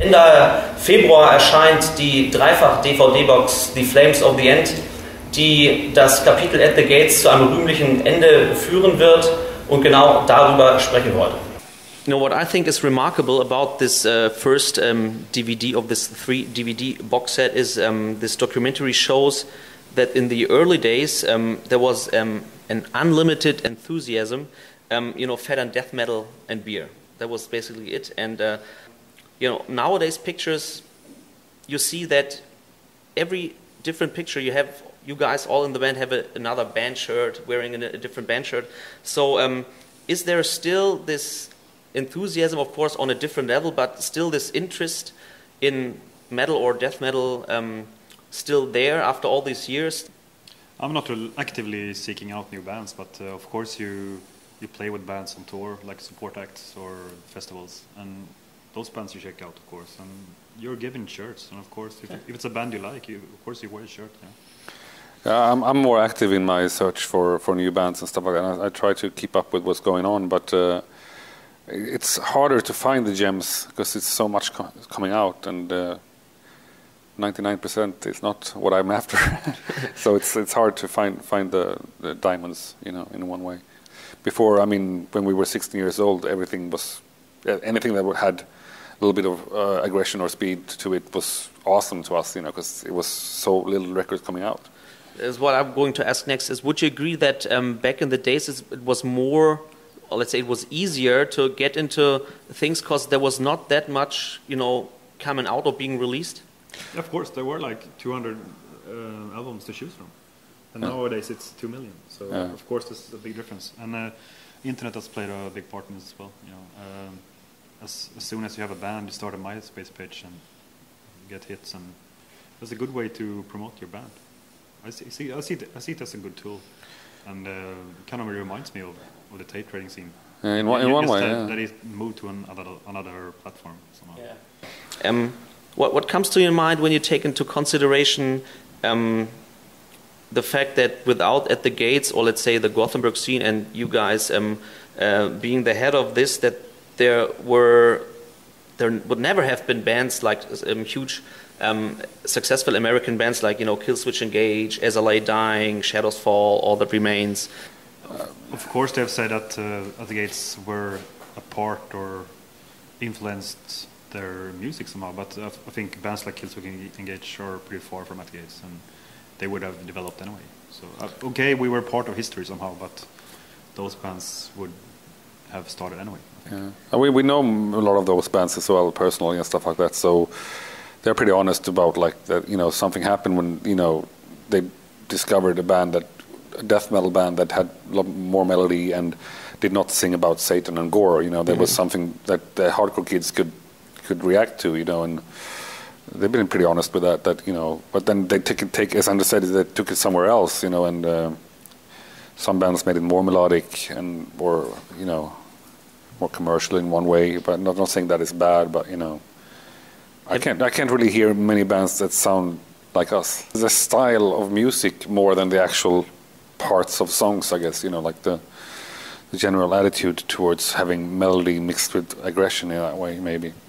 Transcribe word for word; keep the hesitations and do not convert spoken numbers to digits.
Ende Februar erscheint die Dreifach-D V D-Box The Flames of the End, die das Kapitel At the Gates zu einem rühmlichen Ende führen wird und genau darüber sprechen wollte. You know, what I think is remarkable about this uh, first um, D V D of this three D V D box set is um, this documentary shows that in the early days um, there was um, an unlimited enthusiasm, um, you know, fed on death metal and beer. That was basically it. And uh, you know, nowadays pictures, you see that every different picture you have, you guys all in the band have a, another band shirt, wearing a, a different band shirt. So um, is there still this enthusiasm, of course, on a different level, but still this interest in metal or death metal um, still there after all these years? I'm not actively seeking out new bands, but uh, of course you you play with bands on tour, like support acts or festivals, and those bands you check out, of course, and you're given shirts, and of course, if, if it's a band you like, you, of course you wear a shirt. Yeah. Yeah, I'm, I'm more active in my search for, for new bands and stuff like that. I, I try to keep up with what's going on, but uh, it's harder to find the gems because it's so much co coming out, and ninety-nine percent uh, is not what I'm after. So it's it's hard to find find the, the diamonds, you know, in one way. Before, I mean, when we were sixteen years old, everything was anything that had a little bit of uh, aggression or speed to it was awesome to us, you know, because it was so little records coming out. Is what I'm going to ask next is, would you agree that um, back in the days it was more, or let's say it was easier to get into things because there was not that much, you know, coming out or being released? Yeah, of course, there were like two hundred uh, albums to choose from. And yeah. Nowadays it's two million, so yeah. Of course this is a big difference. And uh, internet has played a big part in this as well. You know, um, as, as soon as you have a band, you start a MySpace page and get hits, and that's a good way to promote your band. I see, see, I see, it, I see it as a good tool, and uh, kind of reminds me of, of the tape trading scene. Yeah, in one, in one way, that, yeah. that it moved to another another platform somehow. Yeah. Um, what what comes to your mind when you take into consideration um, the fact that without At the Gates, or let's say the Gothenburg scene, and you guys um, uh, being the head of this, that there were there would never have been bands like um, huge. Um, successful American bands like, you know, Killswitch Engage, As I Lay Dying, Shadows Fall, All That Remains. Uh, of course, they've said that uh, At the Gates were a part or influenced their music somehow, but uh, I think bands like Killswitch Engage are pretty far from At the Gates, and they would have developed anyway. So, uh, okay, we were part of history somehow, but those bands would have started anyway. Yeah. And we, we know a lot of those bands as well, personally and stuff like that, so they're pretty honest about like that, you know, something happened when, you know, they discovered a band that, a death metal band that had a lot more melody and did not sing about Satan and gore, you know, there mm-hmm. was something that the hardcore kids could could react to, you know, and they've been pretty honest with that, that, you know, but then they took it, take, as Anders said, they took it somewhere else, you know, and uh, some bands made it more melodic and more, you know, more commercial in one way, but not, not saying that is bad, but, you know, I can't, I can't really hear many bands that sound like us. The style of music more than the actual parts of songs, I guess, you know, like the, the general attitude towards having melody mixed with aggression in that way, maybe.